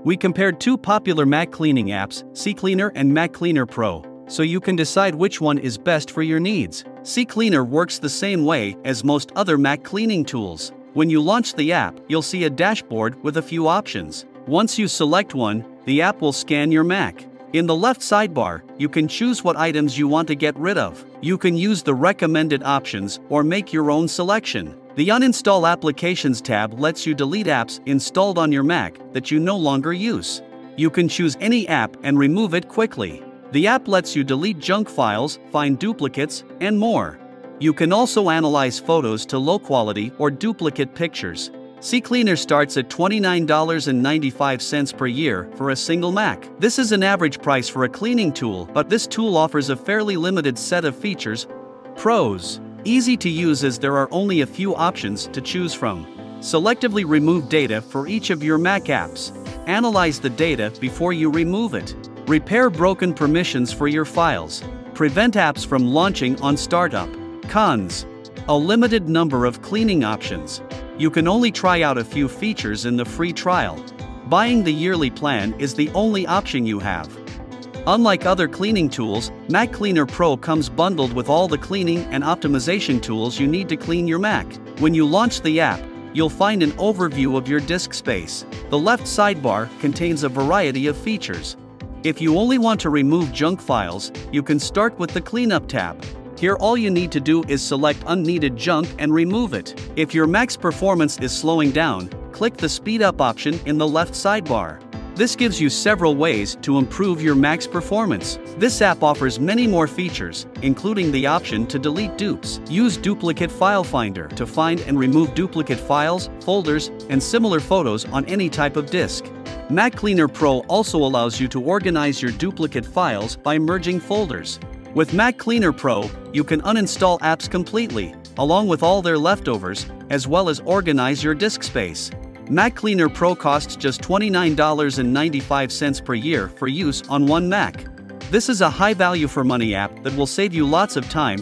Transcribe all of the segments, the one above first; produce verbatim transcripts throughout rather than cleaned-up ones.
We compared two popular Mac cleaning apps, CCleaner and MacCleaner Pro, so you can decide which one is best for your needs. CCleaner works the same way as most other Mac cleaning tools. When you launch the app, you'll see a dashboard with a few options. Once you select one, the app will scan your Mac. In the left sidebar, you can choose what items you want to get rid of. You can use the recommended options or make your own selection. The Uninstall Applications tab lets you delete apps installed on your Mac that you no longer use. You can choose any app and remove it quickly. The app lets you delete junk files, find duplicates, and more. You can also analyze photos to low quality or duplicate pictures. CCleaner starts at twenty-nine dollars and ninety-five cents per year for a single Mac. This is an average price for a cleaning tool, but this tool offers a fairly limited set of features. Pros: easy to use as there are only a few options to choose from. Selectively remove data for each of your Mac apps. Analyze the data before you remove it. Repair broken permissions for your files. Prevent apps from launching on startup. Cons: a limited number of cleaning options. You can only try out a few features in the free trial. Buying the yearly plan is the only option you have. Unlike other cleaning tools, MacCleaner Pro comes bundled with all the cleaning and optimization tools you need to clean your Mac. When you launch the app, you'll find an overview of your disk space. The left sidebar contains a variety of features. If you only want to remove junk files, you can start with the Cleanup tab. Here all you need to do is select unneeded junk and remove it. If your Mac's performance is slowing down, click the Speed Up option in the left sidebar. This gives you several ways to improve your Mac's performance. This app offers many more features, including the option to delete dupes. Use Duplicate File Finder to find and remove duplicate files, folders, and similar photos on any type of disk. MacCleaner Pro also allows you to organize your duplicate files by merging folders. With MacCleaner Pro, you can uninstall apps completely, along with all their leftovers, as well as organize your disk space. MacCleaner Pro costs just twenty-nine dollars and ninety-five cents per year for use on one Mac. This is a high value for money app that will save you lots of time.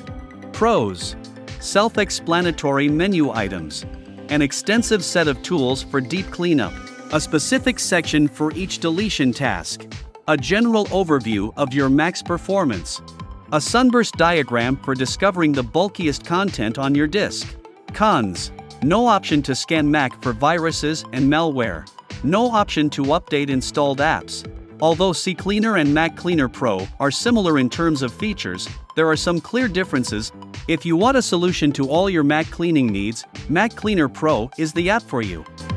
Pros: self-explanatory menu items, an extensive set of tools for deep cleanup, a specific section for each deletion task, a general overview of your Mac's performance, a sunburst diagram for discovering the bulkiest content on your disk. Cons: no option to scan Mac for viruses and malware. No option to update installed apps. Although CCleaner and MacCleaner Pro are similar in terms of features, there are some clear differences. If you want a solution to all your Mac cleaning needs, MacCleaner Pro is the app for you.